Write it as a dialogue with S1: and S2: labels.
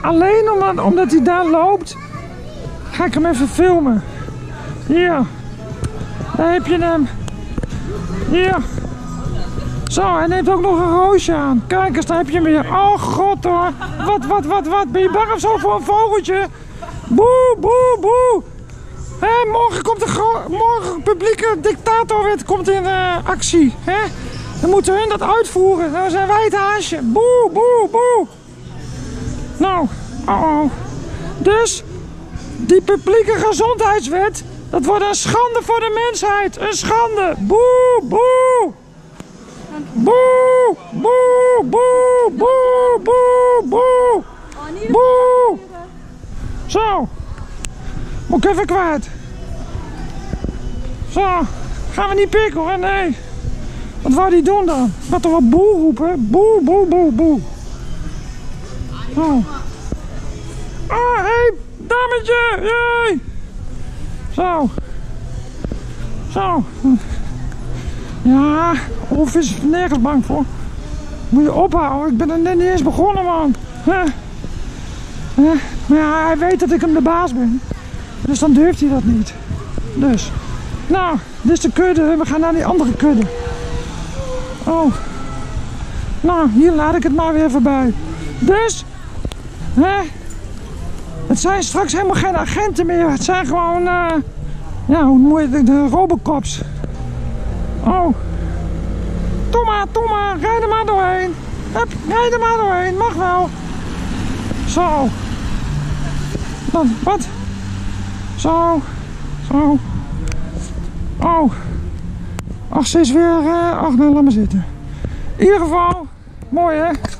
S1: alleen omdat hij daar loopt, ga ik hem even filmen. Hier. Daar heb je hem. Hier. Zo, hij neemt ook nog een roosje aan. Kijk eens, daar heb je hem weer. Oh god hoor. Wat? Ben je bang of zo voor een vogeltje? Boe. Hé, morgen komt de publieke dictatorwet komt in actie. Hè? Dan moeten hun dat uitvoeren. Dan zijn wij het haasje. Boe. Nou, Dus, die publieke gezondheidswet, dat wordt een schande voor de mensheid. Een schande. Boe. Zo. Moet ik even kwijt. Zo. Gaan we niet pikken hoor, nee. Wat wou die doen dan? Wat toch wel boe roepen? Boe. Oh. Ah, hé, dametje. Jee. Zo. Ja, Olf is nergens bang voor. Moet je ophouden, ik ben er net niet eens begonnen, man. Maar ja, hij weet dat ik hem de baas ben. Dus dan durft hij dat niet. Dus. Nou, dit is de kudde. We gaan naar die andere kudde. Oh. Nou, hier laat ik het maar weer voorbij. Dus. Het zijn straks helemaal geen agenten meer. Het zijn gewoon, ja, hoe moet je de Robocops. Oh. Doe maar. Rijd er maar doorheen. Hup, rijd er maar doorheen. Mag wel. Zo. Dan, wat? Zo. Oh. Ach, ze is weer... ach, nou, laat maar zitten. In ieder geval, mooi hè.